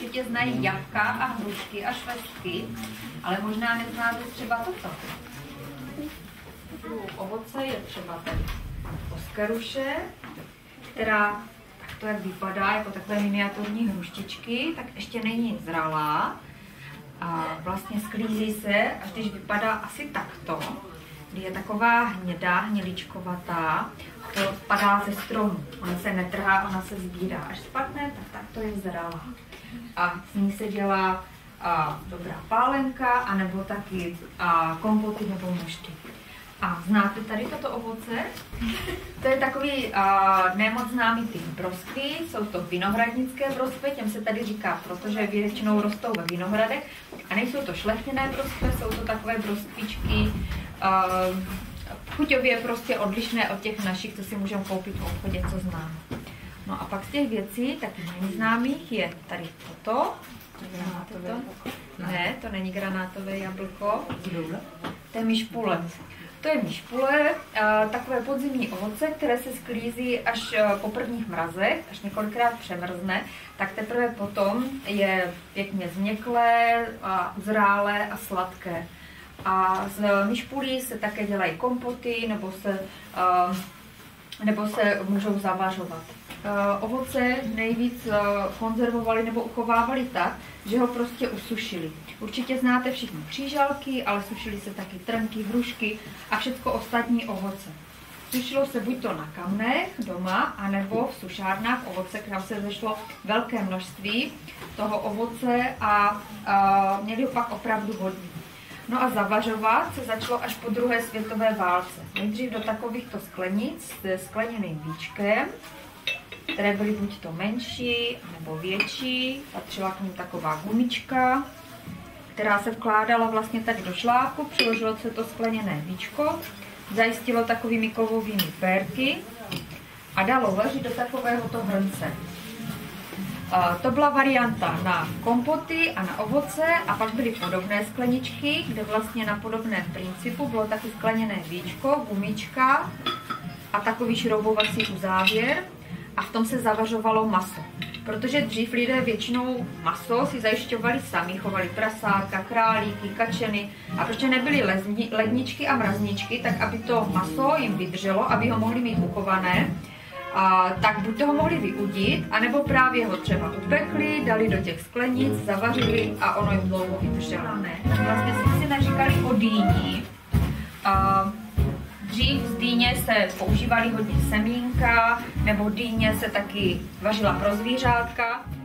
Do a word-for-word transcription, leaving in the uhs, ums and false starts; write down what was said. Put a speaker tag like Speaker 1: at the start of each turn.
Speaker 1: určitě znají jablka a hrušky a švestky, ale možná neznáte třeba toto. U ovoce je třeba tady oskeruše, která takto jak vypadá, jako takové miniaturní hruštičky, tak ještě není zralá. A vlastně sklízí se, až když vypadá asi takto, kdy je taková hnědá, hniličkovatá, to spadá ze stromu. Ona se netrhá, ona se sbírá. Až spadne, tak, tak to je zralá. A z ní se dělá a, dobrá pálenka, anebo taky a, kompoty nebo mošty. A znáte tady toto ovoce? To je takový a, nemoc známý typ broskvy, jsou to vinohradnické broskvy, těm se tady říká, protože většinou rostou ve vinohradech. A nejsou to šlechtěné broskvy, jsou to takové broskvičky, a, chuťově prostě odlišné od těch našich, co si můžeme koupit v obchodě, co známe. No a pak z těch věcí, taky nejznámých, je tady toto. Granátové. Ne, to není granátové jablko. To je myšpule. To je myšpule, takové podzimní ovoce, které se sklízí až po prvních mrazech, až několikrát přemrzne, tak teprve potom je pěkně změklé, a zrálé a sladké. A z myšpulí se také dělají kompoty, nebo se, nebo se můžou zavařovat. Ovoce nejvíc konzervovali nebo uchovávali tak, že ho prostě usušili. Určitě znáte všichni křížalky, ale sušily se taky trnky, hrušky a všechno ostatní ovoce. Sušilo se buď to na kamnech doma, anebo v sušárnách ovoce, kam se zešlo velké množství toho ovoce a, a měli ho pak opravdu hodně. No a zavařovat se začalo až po druhé světové válce. Nejdřív do takovýchto sklenic se skleněným víčkem, které byly buď to menší nebo větší, patřila k ní taková gumička, která se vkládala vlastně tady do šláku, přiložilo se to skleněné víčko, zajistilo takovými kovovými pérky a dalo ležet do takovéhoto hrnce. To byla varianta na kompoty a na ovoce a pak byly podobné skleničky, kde vlastně na podobném principu bylo taky skleněné víčko, gumička a takový šroubovací uzávěr a v tom se zavařovalo maso. Protože dřív lidé většinou maso si zajišťovali sami, chovali prasátka, králíky, kačeny a protože nebyly ledničky a mrazničky, tak aby to maso jim vydrželo, aby ho mohli mít uchované, a, tak buď toho mohli vyudit, anebo právě ho třeba upekli, dali do těch sklenic, zavařili a ono jim dlouho vydrželo. Ne, tak vlastně jsme si naříkali o dýni. A, dřív z dýně se používaly hodně semínka, nebo dýně se taky vařila pro zvířátka.